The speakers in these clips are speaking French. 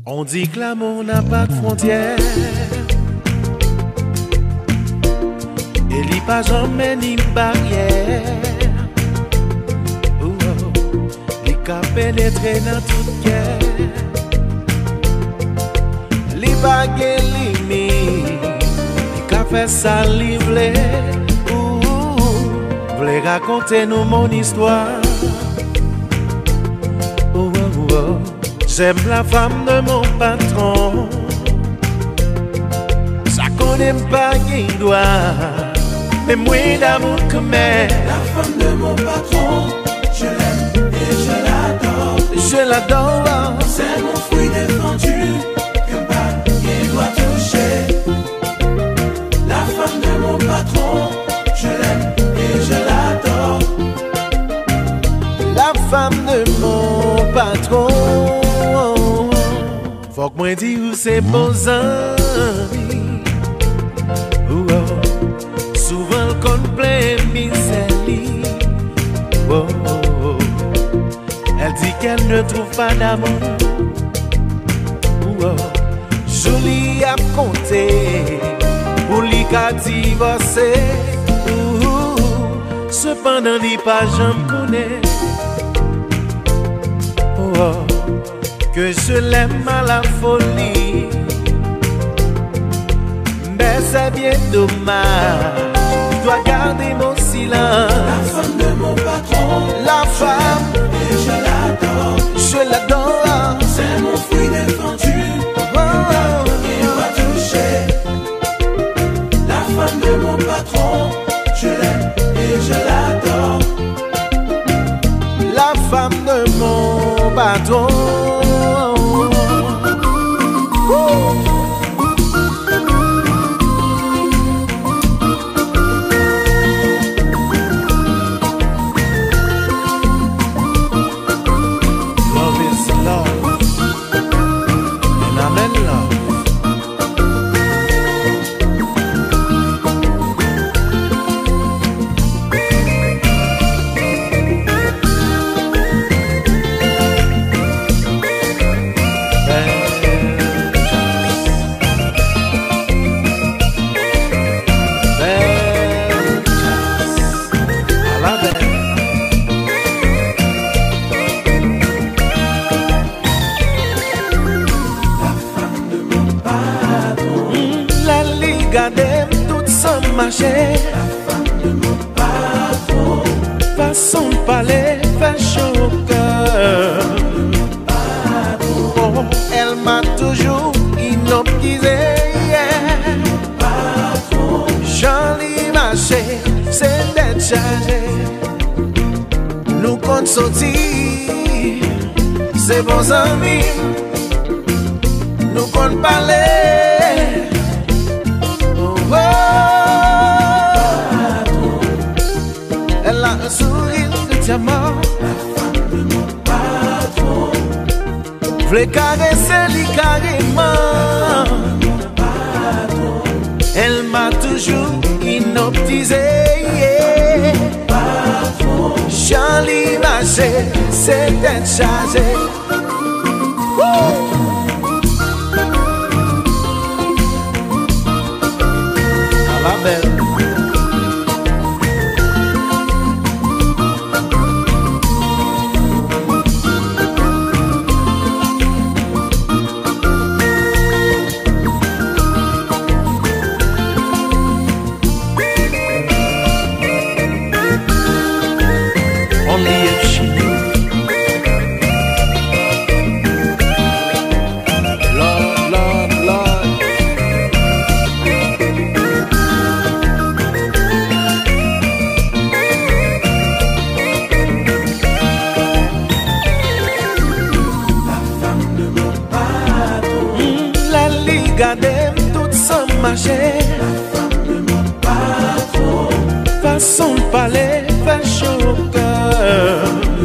On dit que l'amour n'a pas de frontières, et il n'y a pas jamais ni barrière. Il a pénétré dans toute guerre, il n'y a pas de limite, il a fait ça livrer. Voulez raconter nous mon histoire. J'aime la femme de mon patron, ça connaît pas qui doit, mais moi d'amour que mais. La femme de mon patron, je l'aime et je l'adore. Je l'adore. C'est mon fruit défendu, que pas qui doit toucher. La femme de mon patron, je l'aime et je l'adore. La femme de mon patron. Faut que moi dis où c'est beaux amis. Souvent le complet misère. Elle dit qu'elle ne trouve pas d'amour. Jolie à compter pour lui qu'à divorcer. Cependant il pas jamais connaît. Que je l'aime à la folie, mais c'est bien dommage, je dois garder mon silence. La femme de mon patron, la femme, et je l'adore. Je l'adore. C'est mon fruit défendu, qui doit toucher. La femme de mon patron, je l'aime et je l'adore. La femme de mon patron. Regardez tout ça marcher. La femme de mon patron, façon de parler fait chaud au cœur. Oh, elle m'a toujours hypnotisé. J'en ai marché, c'est d'être chargé. Nous compte sortir, c'est bons amis. Nous compte parler. Elle a un sourire de diamant. La femme de mon patron, voulait caresser lui carrément. Elle m'a toujours hypnotisé. Charlie marché, c'est d'être chargé. À la belle. Regardez tout ça marcher. La femme de mon patron, façon de parler fait chaud au cœur.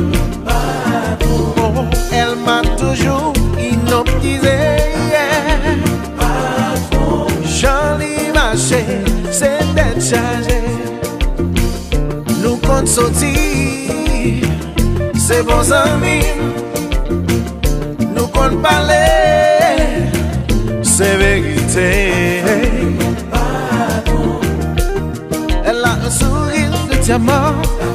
Oh, elle m'a toujours hypnotisé. J'en ai marché, c'est d'être chargé. Nous compte sortir, c'est bons amis. Nous compte parler. beauté. Elle a un sourire de diamant.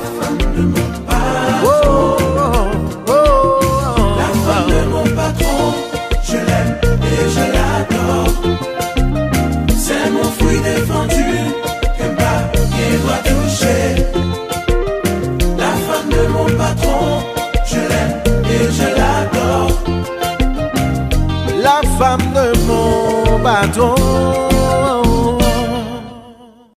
Oh, oh, oh. La femme de mon patron, je l'aime et je l'adore. C'est mon fruit défendu, qu'un papier doit toucher. La femme de mon patron, je l'aime et je l'adore. La femme de mon patron,